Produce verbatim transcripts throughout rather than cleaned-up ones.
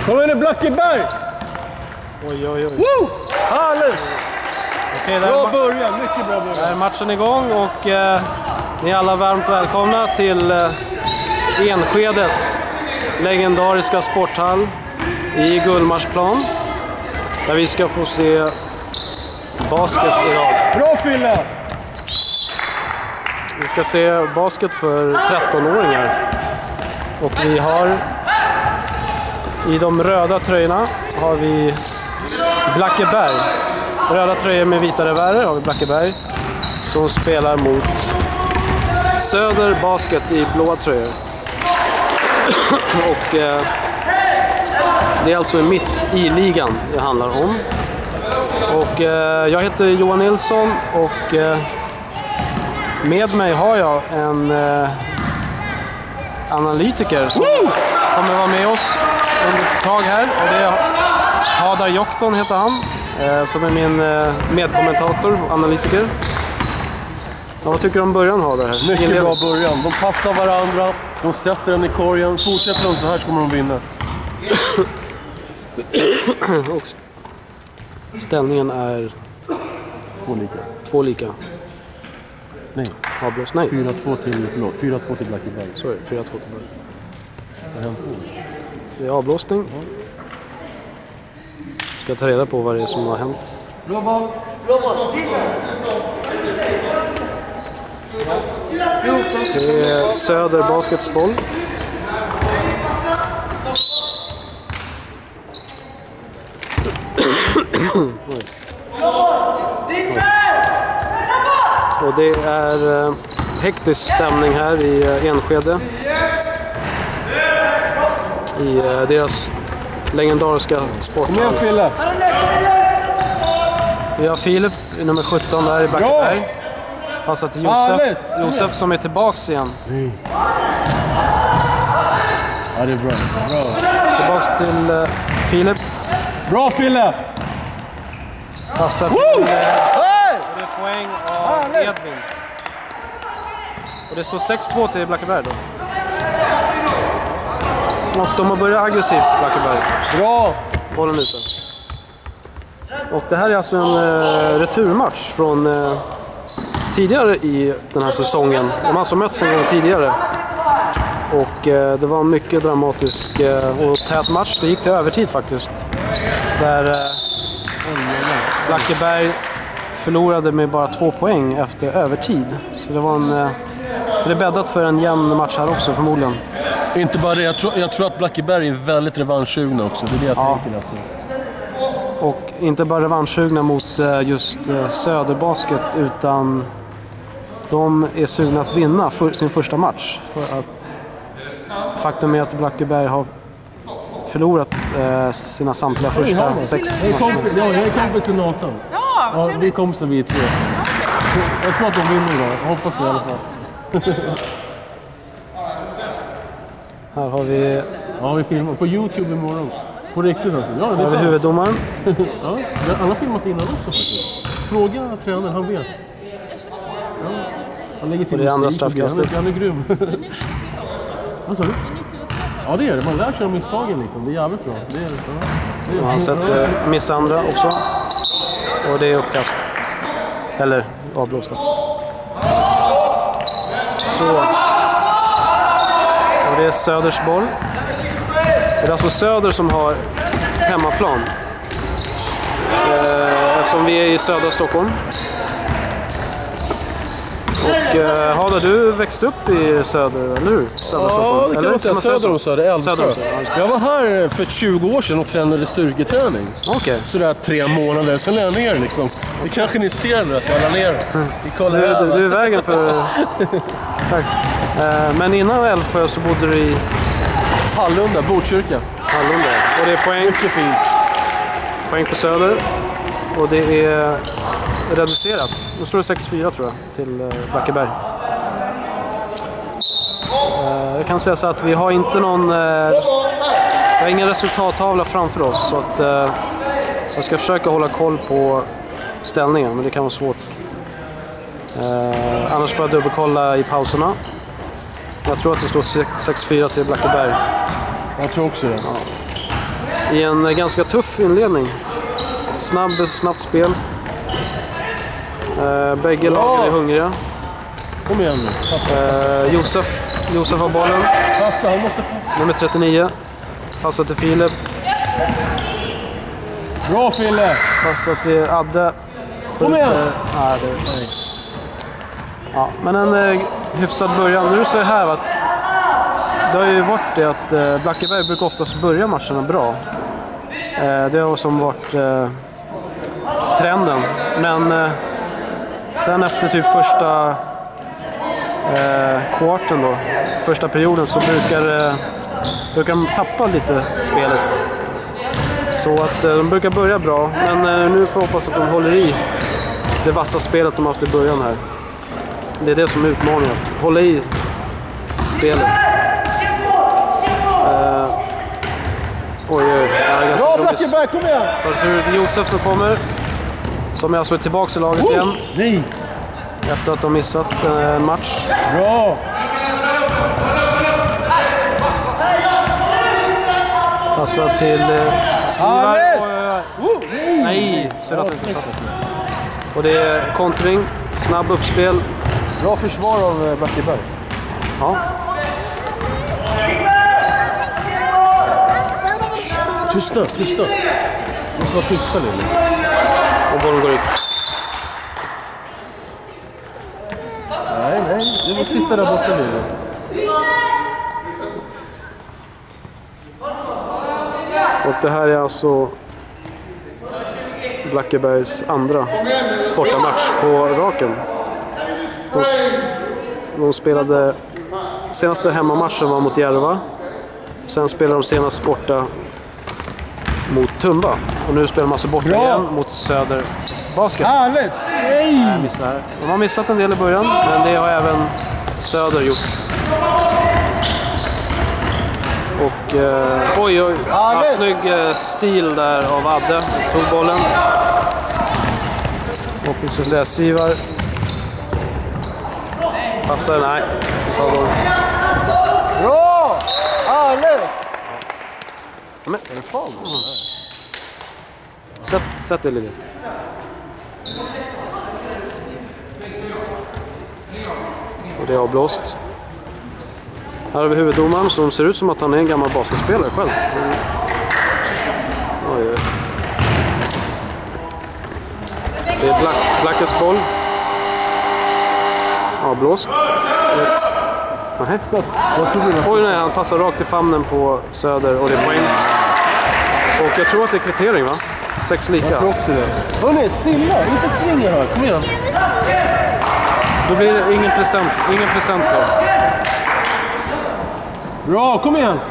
Kom igen, Blackeberg! Oj, oj, oj. Woo! Härligt! Okej, bra början, mycket bra början. Där är matchen igång och eh, ni är alla varmt välkomna till eh, Enskedes legendariska sporthall i Gullmarsplan. Där vi ska få se basket idag. Bra Fille! Vi ska se basket för trettonåringar. Och vi har i de röda tröjorna har vi Blackeberg. Röda tröjor med vita revärer har vi Blackeberg som spelar mot Söder Basket i blåa tröjor. Och eh, det är alltså mitt i ligan det handlar om. Och eh, jag heter Johan Nilsson och eh, med mig har jag en eh, analytiker som Woo! kommer vara med oss under ett tag här. Och det är Hadar Jokton heter han, eh, som är min eh, medkommentator, analytiker. Ja, vad tycker du om början, Hadar? Här? Mycket Inled... bra början. De passar varandra, de sätter den i korgen. Fortsätter de så här så kommer de vinna. Och ställningen är två lika. Två lika. Nej. Avblåst. Nej. fyra två till, förlåt. fyra två till Blackeberg. Sorry, fyra två till Blackeberg. Vad hänt då? Det är avblåsning. Ska ta reda på vad det är som har hänt. Det är Söder basketboll. Och det är eh, hektisk stämning här i eh, Enskede. I eh, deras legendariska sporthall. Kom igen, Fille! Vi har Filip i nummer sjutton där i Blackeberg. Passar till Josef. Josef som är tillbaks igen. Mm. Ja, det är bra. bra. Tillbaks till uh, Filip. Bra Fille! Passar till... Uh, hey! Och det är poäng av Edvin. Och det står sex två till Blackeberg då. Och de har börjat aggressivt, Blackeberg. Bra! Bollen ute. Och det här är alltså en uh, returmatch från uh, tidigare i den här säsongen. De har alltså mötts en gång tidigare. Och uh, det var en mycket dramatisk uh, och tät match. Det gick till övertid faktiskt. Där uh, Blackeberg förlorade med bara två poäng efter övertid. Så det var en... Uh, så det är bäddat för en jämn match här också förmodligen. Inte bara det, jag tror, jag tror att Blackeberg är väldigt revanschsugna också. Det är det jag ja. tänker alltså. Och inte bara revanschsugna mot just Söderbasket utan de är sugna att vinna för sin första match. För att faktum är att Blackeberg har förlorat eh, sina samtliga första Hej, sex Hej, matcher. Kompis, ja, jag är kompis till Nathan. Ja, ja, vi är kompisar vi är tre. Jag tror att de vinner idag, jag hoppas det i alla fall. Här har vi... Ja, vi filmar på YouTube imorgon. På riktigt alltså. Ja, det här har vi huvuddomaren. Ja, alla har filmat innan också faktiskt. Fråga tränaren, han vet. Ja, han lägger till och det är andra straffkastet. Han är grym. Vad sa du? Ja, det är det. Man lär sig av misstagen liksom. Det är jävligt bra. Det är det. Det är han har sett eh, missa andra också. Och det är uppkast. Eller avblåsta. Så. Och det är Söders boll. Det är alltså Söder som har hemmaplan. Eh, eftersom vi är i södra Stockholm. Och eh, Hadar, du växte upp i söder, eller hur? Södra ja, Stockholm. det kan eller? man säga. Söder om Söder, Älvsjö. Söder om Söder. Jag var här för tjugo år sedan och tränade styrketräning. Okej. Okay. Sådär tre månader, sen är jag ner liksom. Det kanske ni ser nu att jag är ner. Vi kollar du, över. Du, du är i vägen för... Tack. Eh, men innan Älvsjö så bodde du i... Hallunda, Botkyrka. Hallunda. Och det är poäng. Mycket fint. Poäng för Söder. Och det är reducerat. Nu står det sex fyra tror jag till Blackeberg. Eh, jag kan säga så att vi har inte någon... Eh, vi har ingen resultattavla framför oss. Så att eh, jag ska försöka hålla koll på ställningen. Men det kan vara svårt. Eh, annars får jag dubbelkolla i pauserna. Jag tror att det står sex fyra till Blackeberg. Jag tror också det. Ja. i en ganska tuff inledning. Snabb, snabbt spel. Eh, bägge lag är hungriga. Kom igen nu. Eh, Josef, Josef har bollen. Passa, han måste passa. Nummer trettionio. Passar till Filip. Bra Fille! Passar till Adde. Kom igen! Nej, det, nej. Ja, men en eh, hyfsad början. Nu är det så här att det har ju varit det att eh, Blackeberg brukar oftast börja matcherna bra. Eh, det har som varit eh, trenden. Men eh, sen efter typ första eh, kvarten då, första perioden, så brukar, eh, brukar de tappa lite spelet. Så att eh, de brukar börja bra, men eh, nu får jag hoppas att de håller i det vassa spelet de har haft i början här. Det är det som är utmaningen, att hålla i spelet. Eh, oj, oj, det är ganska bra Blackeberg, kom igen! Det är Josef som kommer, som är alltså tillbaka i laget igen. Nej! Efter att de missat en eh, match. Bra! Passar till eh, Sivar. Oh, nej, så att inte satt. Och det är kontring, snabb uppspel. Bra försvar av Blackeberg. Ja. Tysta, tysta. Du måste vara tysta lite. Och bollen går ut. Nej, nej. Du måste sitta där borta lite. Och det här är alltså Blackebergs andra bortamatch på raken. De, de spelade senaste hemmamatchen var mot Järva. Sen spelade de senast borta mot Tumba. Och nu spelar de alltså borta Bra. igen mot Söder Basket. Härligt! Nej! Nej, missar här. De har missat en del i början, men det har även Söder gjort. Och eh, oj oj, ja, snygg eh, stil där av Adde. Tog bollen. Och vi ska säga Sivar. Passar, nej. Tar bollen. Bra! Härligt! Men, är det fan? Sätt, sätt det lite. Och det är avblåst. Här har vi huvuddomaren som ser ut som att han är en gammal basketspelare själv. Oj, oj. Det är Black, Blackes boll. Avblåst. Nej. Oj nej, han passar rakt i famnen på Söder och det är poäng. Och jag tror att det är kvittering, va? Sex lika. Jag tror också det. Hörrni, stilla! Inte springa här. Kom igen. Då blir det ingen present. Ingen present för. Bra, kom igen!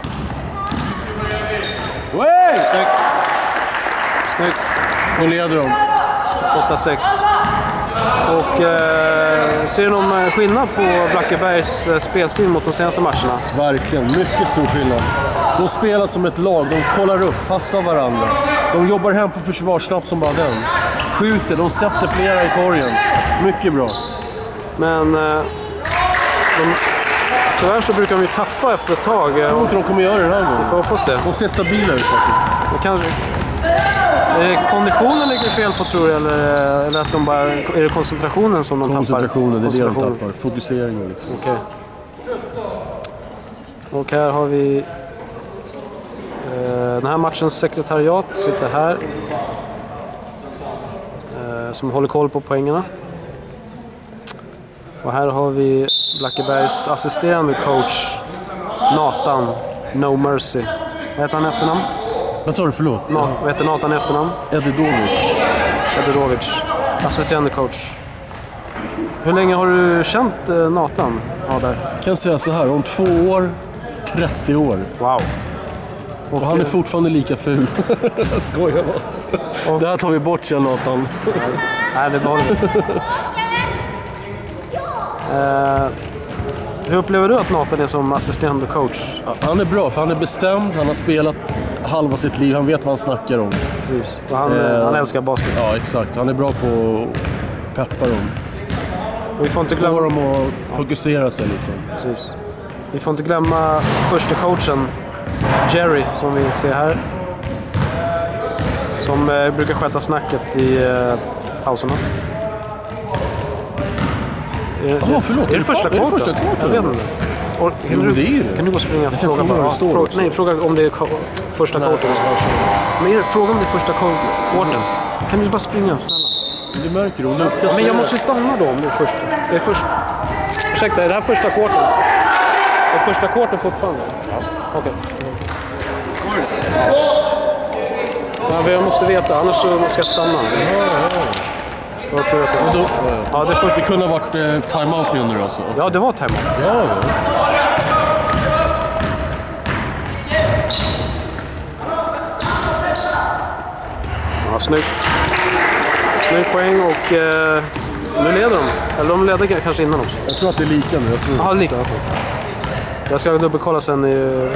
Wey! Snyggt. Snyggt. Och leder de. åtta sex. Och eh, ser du någon skillnad på Blackebergs eh, spelstil mot de senaste matcherna? Verkligen, mycket stor skillnad. De spelar som ett lag, de kollar upp, passar varandra. De jobbar hem på försvarssnapp som bara den. Skjuter, de sätter flera i korgen. Mycket bra. Men eh, de, tyvärr så brukar de ju tappa efter ett tag. Jag tror inte de kommer göra det den här gången. Vi får hoppas det. De ser stabila ut faktiskt. Det kanske... Är det konditionen ligger fel på, tror jag, eller, eller att de bara, är det koncentrationen som de Koncentrationen, tappar? det är det de tappar. Fokuseringen liksom. Okej. Och här har vi eh, den här matchens sekretariat sitter här. Eh, som håller koll på poängerna. Och här har vi Blackebergs assisterande coach Nathan No Mercy. Vad heter han efternamn? Vad sa du, förlåt? Na, vad heter Nathan efternamn? Edidovic. Edidovic. Assisterande coach. Hur länge har du känt eh, Nathan? Ja, där. Jag kan säga så här, om två år, trettio år. Wow. Och, och han är fortfarande lika ful. Jag skojar bara. Och det här tar vi bort sen, Nathan. Nej, det behåller vi. eh, hur upplever du att Nathan är som assisterande coach? Han är bra, för han är bestämd. Han har spelat halva sitt liv. Han vet vad han snackar om. Precis. Och han, eh, han älskar basket. Ja, exakt. Han är bra på att peppa dem. Och vi får inte glömma Få dem att fokusera sig liksom. Precis. Vi får inte glömma första coachen Jerry, som vi ser här. som eh, brukar sköta snacket i eh, pauserna. Jaha, förlåt. Är det första kvarten? Är det första kvarten? Jag vet inte. Or, kan, Jo, du, det är ju det. kan du gå och springa och kan fråga? fråga Bara, vad det står fråga också. nej, fråga om det är ka- första Nej, kvarten. Men är det, fråga om det är första kvarten. Kan du bara springa, snälla? Det märker du. du Ja, men jag måste stanna då om det är första. Det är första. Ursäkta, är det här första kvarten? Är första kvarten fortfarande? Ja. Okej. Ja, jag måste veta, annars så ska jag stanna. Jag tror att det... Då, Ja, det, först... det kunde ha varit eh, timeout nu under alltså. ja, det var timeout. Ja, Ja, snyggt. Snygg poäng och eh, nu leder de. Eller de ledde kanske innan också. jag tror att det är lika nu. Jag tror. Jaha, lika. Okay. Jag ska dubbelkolla sen i...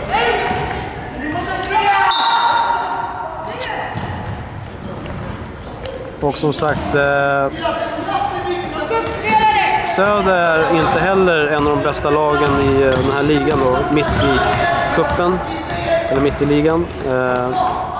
Och som sagt... Eh, Söder är inte heller en av de bästa lagen i eh, den här ligan då, mitt i kuppen. Eller mitt i ligan. Eh,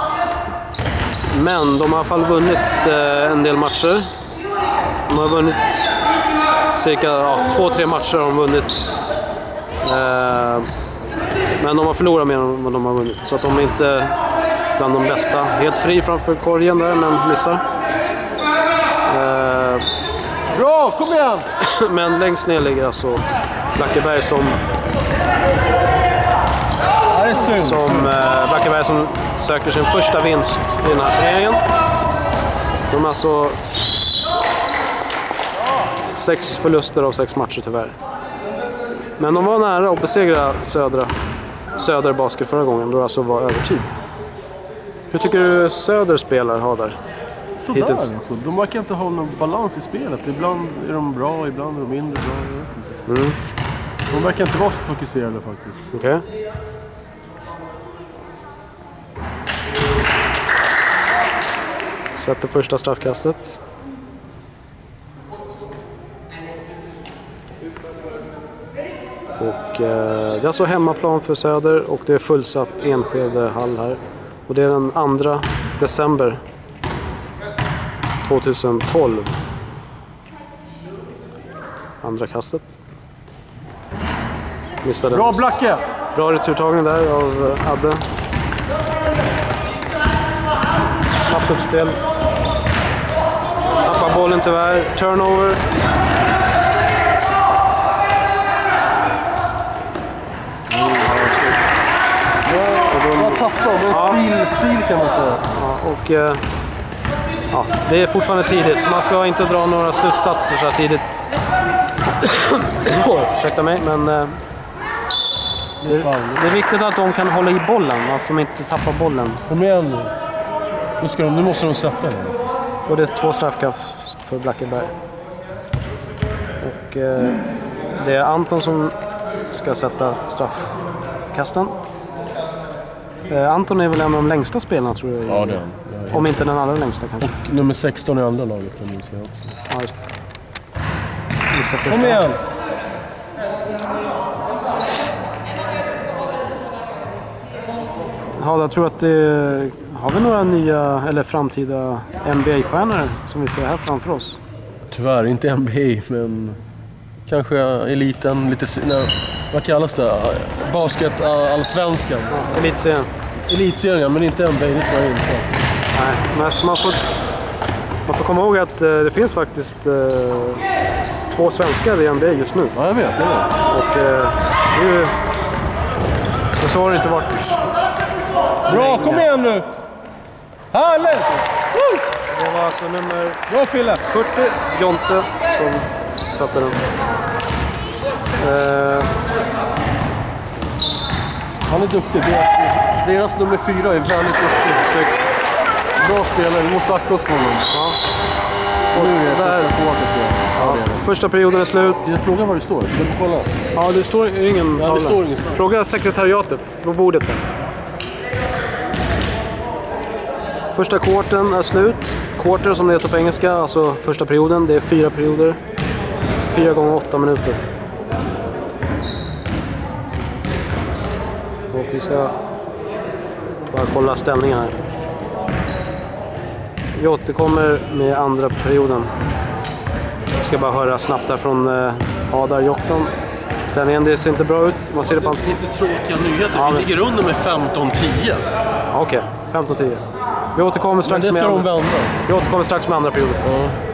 men de har i alla fall vunnit eh, en del matcher. De har vunnit cirka ja, två, tre matcher har de vunnit. Eh, men de har förlorat mer än vad de har vunnit. Så att de är inte bland de bästa. Helt fri framför korgen där, men missar. Eh, Bra, kom igen! men längst ner ligger alltså Blackeberg som, Ja, det är synd. som, eh, Blackeberg som söker sin första vinst i den här turneringen. De har alltså sex förluster av sex matcher tyvärr. Men de var nära att besegra Södra, Söder Basket förra gången, då det alltså var övertid. Hur tycker du Söder spelar har där? Sådär hittills. alltså. De verkar inte ha någon balans i spelet. Ibland är de bra, ibland är de mindre bra. Jag vet inte. Mm. De verkar inte vara så fokuserade faktiskt. Okej. Okay. Sätter första straffkastet. Och eh, det är alltså hemmaplan för Söder och det är fullsatt Enskede hall här. Och det är den andra december tjugohundratolv. Andra kastet. Missade. Bra Blacke! Bra returtagning där av Adde. Snabbt uppspel. Tappar bollen tyvärr. Turnover. Bra tappar, det är Ja. stil, stil kan man säga. Ja, och, eh, ja, det är fortfarande tidigt, så man ska inte dra några slutsatser så här tidigt. Ursäkta mig, men eh, det, det är viktigt att de kan hålla i bollen, att de inte tappar bollen. Kom igen nu. Nu, ska de, nu måste de sätta den. Och det är två straffkast för Blackeberg. Och eh, det är Anton som ska sätta straffkasten. Eh, Anton är väl en av de längsta spelarna tror jag. Ja, det är han. Det är Om inte den allra längsta kanske. Och nummer sexton i andra laget kan du säga också. Ja, just. Gissa första. Kom igen! Ja, jag tror att det... Har vi några nya eller framtida N B A-stjärnor som vi ser här framför oss? Tyvärr, inte N B A, men kanske eliten, lite... Nej, vad kallas det? Basket, allsvenskan. Ja, elitserien. Elitserien, ja, men inte N B A, det tror jag inte. Nej, men man får, man får komma ihåg att eh, det finns faktiskt eh, två svenskar i N B A just nu. Ja, jag vet, jag vet. Och eh, det är ju... Och så har det inte varit. Bra, kom igen nu! Härligt! Woo! Det var alltså nummer Bra Fille! fyrtio, Jonte, som satte den. Eh, Han är duktig. Deras, deras nummer fyra är väldigt duktig. snyggt. Bra spelare, vi måste akta oss för honom. Ja. Och nu är det där. första kvartet, tror jag. Ja, det är det. Första perioden är slut. Jag frågar var det står. Ska du kolla? Ja, det står ingen Ja, det står ingenstans. Fråga sekretariatet på bordet där. Första kvarten är slut. Quarter som det heter på engelska, alltså första perioden. Det är fyra perioder. Fyra gånger åtta minuter. Och vi ska bara kolla ställningen här. Vi återkommer med andra perioden. Jag ska bara höra snabbt här från eh, Adar Jokton. Ställningen, det ser inte bra ut. Vad ser det på hans... Lite tråkiga nyheter. Ja, vi men... ligger under med femton tio. Okej, okay. femton tio. Vi återkommer strax men det ska med de andra... vända. Vi återkommer strax med andra perioden. Ja.